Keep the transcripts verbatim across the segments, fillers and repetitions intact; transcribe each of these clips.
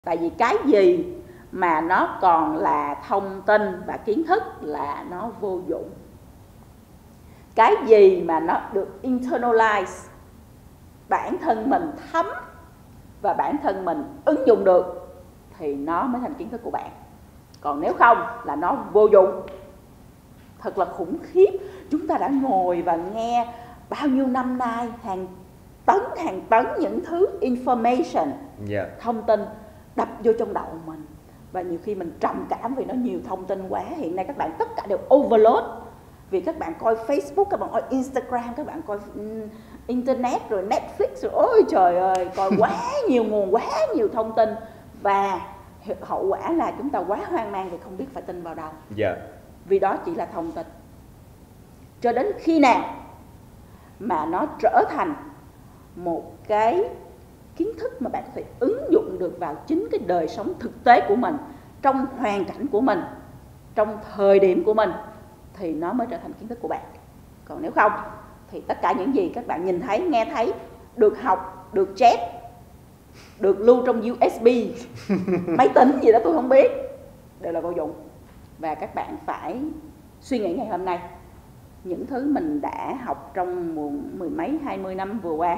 Tại vì cái gì mà nó còn là thông tin và kiến thức là nó vô dụng. Cái gì mà nó được internalize, bản thân mình thấm và bản thân mình ứng dụng được thì nó mới thành kiến thức của bạn. Còn nếu không là nó vô dụng. Thật là khủng khiếp. Chúng ta đã ngồi và nghe bao nhiêu năm nay hàng tấn hàng tấn những thứ information, yeah. thông tin đập vô trong đầu mình. Và nhiều khi mình trầm cảm vì nó nhiều thông tin quá. Hiện nay các bạn tất cả đều overload. Vì các bạn coi Facebook, các bạn coi Instagram, các bạn coi Internet rồi Netflix rồi ôi trời ơi, coi quá nhiều nguồn, quá nhiều thông tin. Và hậu quả là chúng ta quá hoang mang vì không biết phải tin vào đâu. yeah. Vì đó chỉ là thông tin. Cho đến khi nào mà nó trở thành một cái kiến thức mà bạn có thể ứng dụng được vào chính cái đời sống thực tế của mình, trong hoàn cảnh của mình, trong thời điểm của mình, thì nó mới trở thành kiến thức của bạn. Còn nếu không thì tất cả những gì các bạn nhìn thấy, nghe thấy, được học, được chép, được lưu trong u ét bê, máy tính gì đó tôi không biết, đều là vô dụng. Và các bạn phải suy nghĩ ngày hôm nay, những thứ mình đã học trong mười mấy, hai mươi năm vừa qua,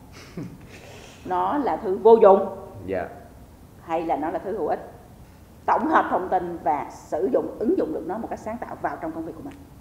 nó là thứ vô dụng yeah. hay là nó là thứ hữu ích. Tổng hợp thông tin và sử dụng, ứng dụng được nó một cách sáng tạo vào trong công việc của mình.